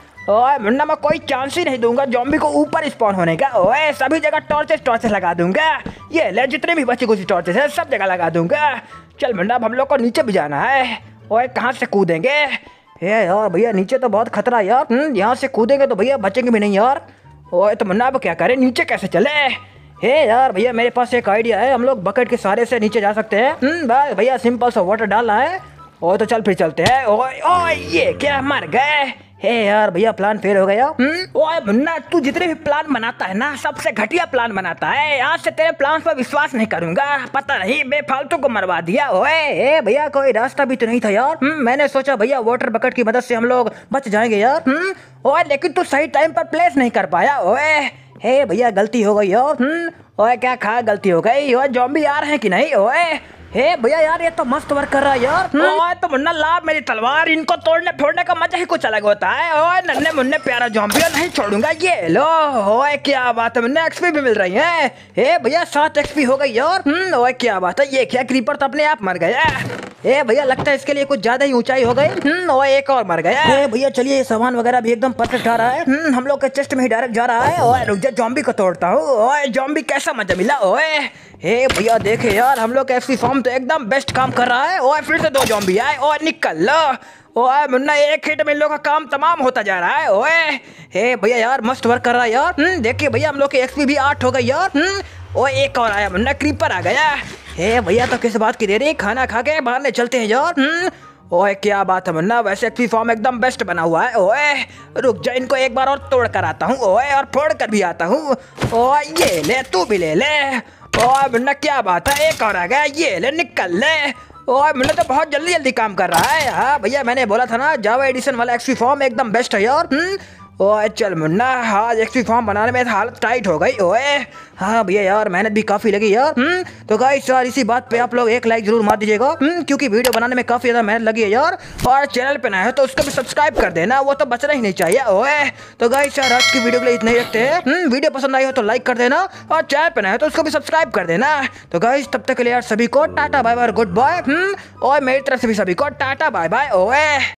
ओए मुन्ना मैं कोई चांस ही नहीं दूंगा जॉम्बी को ऊपर स्पॉन होने का। ओए सभी जगह टॉर्चेस लगा दूंगा। ये ले जितने भी बच्चे कुछ टॉर्चेस है सब जगह लगा दूंगा। चल मुन्ना अब हम लोग को नीचे भी जाना है। ओए कहाँ से कूदेंगे। हे यार भैया नीचे तो बहुत खतरा है यार। यहाँ से कूदेंगे तो भैया बचेंगे भी नहीं यार। ओए तो मुन्ना अब क्या करें, नीचे कैसे चले। हे यार भैया मेरे पास एक आइडिया है, हम लोग बकेट के सहारे से नीचे जा सकते हैं। बस भैया सिंपल सा वाटर डालना है। ओए तो चल फिर चलते हैं। ओए ओए ये क्या, मर गए। हे यार भैया प्लान फेल हो गया। ओए मुन्ना तू जितने भी प्लान बनाता है ना, सबसे घटिया प्लान बनाता है। आज से तेरे प्लान पर विश्वास नहीं करूंगा। पता नहीं बेफालतू को मरवा दिया। ओए भैया कोई रास्ता भी तो नहीं था यार। मैंने सोचा भैया वाटर बकेट की मदद से हम लोग बच जाएंगे यार। ओए लेकिन तू सही टाइम पर प्लेस नहीं कर पाया। ओए हे भैया गलती हो गई यार। ओए क्या खा गलती हो गई। ओए जॉम्बी आ रहे हैं कि नहीं। ओए हे भैया यार ये तो मस्त वर्क कर रहा है यार। ओए तो मुन्ना ला मेरी तलवार, इनको तोड़ने फोड़ने का मजा ही कुछ अलग होता है। ओए नन्हे मुन्ने प्यारा जॉम्बी नहीं छोड़ूंगा। ये लो। ओए क्या बात है, मुन्ने एक्सपी भी मिल रही है। हे भैया 7 एक्सपी हो गई यार। ओए क्या बात है, ये क्या क्रीपर तो अपने आप मर गया। ए भैया लगता है इसके लिए कुछ ज्यादा ही ऊंचाई हो गई। ओए एक और मर गया। ए भैया चलिए ये सामान वगैरह भी एकदम परफेक्ट आ रहा है। हम लोग के चेस्ट में ही डायरेक्ट जा रहा है। ओए रुक जा, जॉम्बी को तोड़ता हूँ। ओए जॉम्बी कैसा मजा मिला। ओए हे भैया देखे यार हम लोग का एक्सपी फॉर्म तो एकदम बेस्ट काम कर रहा है। ओए फिर से 2 जॉम्बी आए। ओए निकल लो। ओए मुन्ना एक हिट में इन लोगों का काम तमाम होता जा रहा है। ओए हे भैया यार मस्त वर्क कर रहा है यार। देखिए भैया हम लोग के एक्सपी भी 8 हो गई यार। ओए एक और आया मुन्ना, क्रीपर आ गया। हे भैया तो किस बात की देरी, खाना खा के बाहर चलते हैं यार। ओए क्या बात है मुन्ना, वैसे एक्सपी फॉर्म एकदम बेस्ट बना हुआ है। ओए रुक जा, इनको एक बार और तोड़ कर आता हूँ। ओए और फोड़ कर भी आता हूँ। ओए ये ले, तू भी ले ले। ओए मुन्ना क्या बात है, एक और आ गया। ये ले निकल ले। ओए मुन्ना तो बहुत जल्दी जल्दी काम कर रहा है। हाँ भैया मैंने बोला था ना जावा एडिशन वाला एक्सपी फॉर्म एकदम बेस्ट है यार। ओए चल मुन्ना, हाँ एक्सपी फॉर्म बनाने में हालत टाइट हो गई। ओए हाँ भैया यार मेहनत भी काफ़ी लगी यार। तो गाइस यार इसी बात पे आप लोग एक लाइक जरूर मार दीजिएगा, क्योंकि वीडियो बनाने में काफ़ी ज़्यादा मेहनत लगी है यार। और चैनल पे नया है तो उसको भी सब्सक्राइब कर देना, वो तो बचना ही नहीं चाहिए। ओए तो गाइस यार आज की वीडियो के लिए इतना ही रखते हैं। वीडियो पसंद आई हो तो लाइक कर देना, और चैनल पे नया है तो उसको भी सब्सक्राइब कर देना। तो गाइस तब तक के लिए यार सभी को टाटा बाय बाय गुड बाय। और मेरी तरफ से भी सभी को टाटा बाय बाय। ओए।